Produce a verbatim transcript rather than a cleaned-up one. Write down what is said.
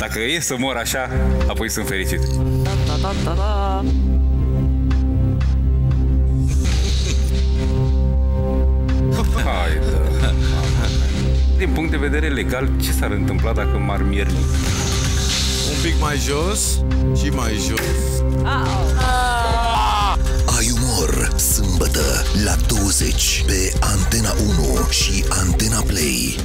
Dacă e să mor așa, apoi sunt fericit. Da, da, da, da, da. Hai, da. Din punct de vedere legal, ce s-ar întâmpla dacă m-ar mierli? Un pic mai jos și mai jos. Ai umor, sâmbătă la douăzeci pe Antena unu și Antena Play.